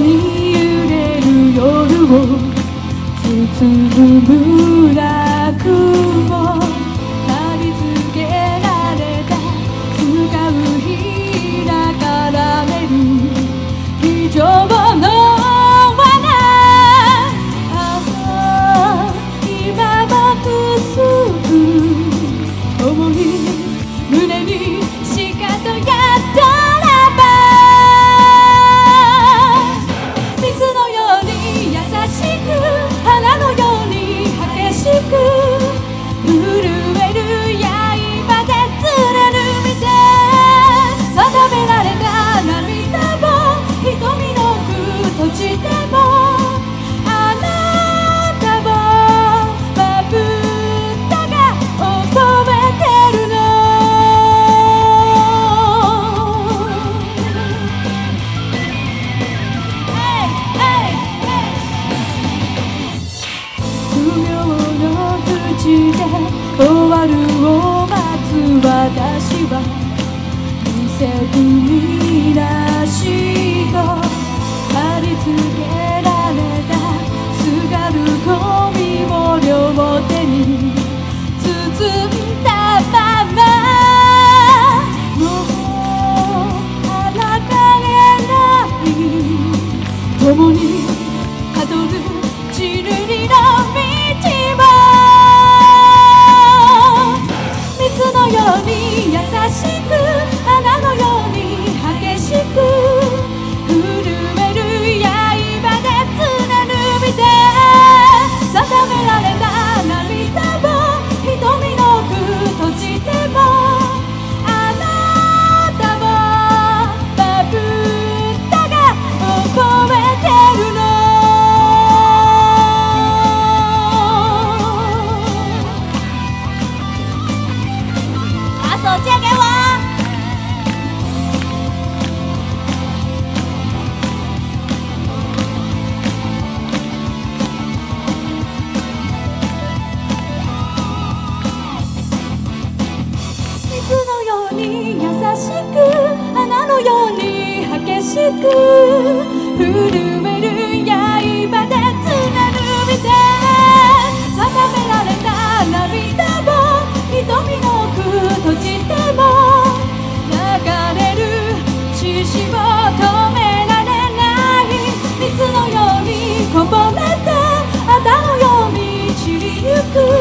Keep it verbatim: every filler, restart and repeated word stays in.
に揺れる夜を包む村雲、貼り付けられた使うひらからめる非常の罠、ああ今もくすぐ重い胸にしかとやったらば、水のように優しく花のように激しく震える刃で貫いて定められた涙を瞳の奥閉じてもあなたをまぶたが覚えてるの。不要の口で終わるを待つ私は見せ踏み出しと貼り付けられたすがるゴミを両手に包んだまま、もう離れない共にたどる地ぬりの道を、水のように優しく花のように激しく震える刃で貫いて定められた涙を瞳の奥閉じてもあなたをまぶたが覚えてるの。手给我。水のように優しく花のように激しく震える刃で貫いて定められた涙を瞳の奥閉じても流れる血潮止められない水のようにこぼれてあだのように散りゆく